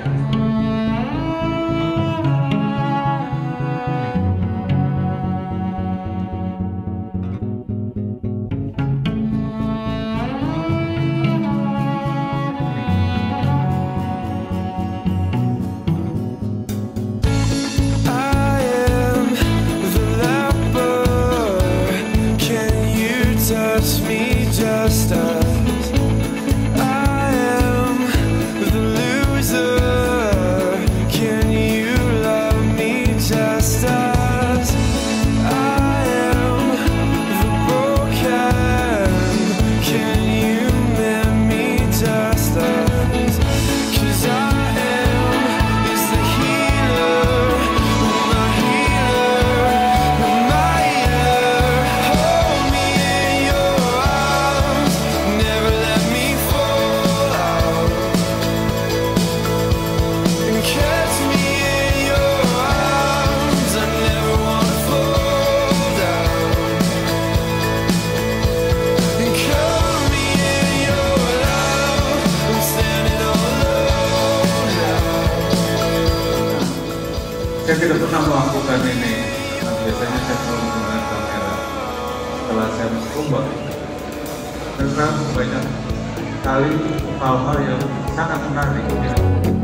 Just as I am the loser, can you love me just as I am the broken? Can you mend me just as? 'Cause I am is the healer, my healer, my healer. Hold me in your arms, never let me fall out, and catch me in your arms. I never wanna fall down, and cover me in your love. I'm standing all alone now. Saya tidak pernah melakukan ini. Biasanya saya selalu menggunakan kamera setelah saya berkumpul, karena banyak kali hal-hal yang sangat menarik.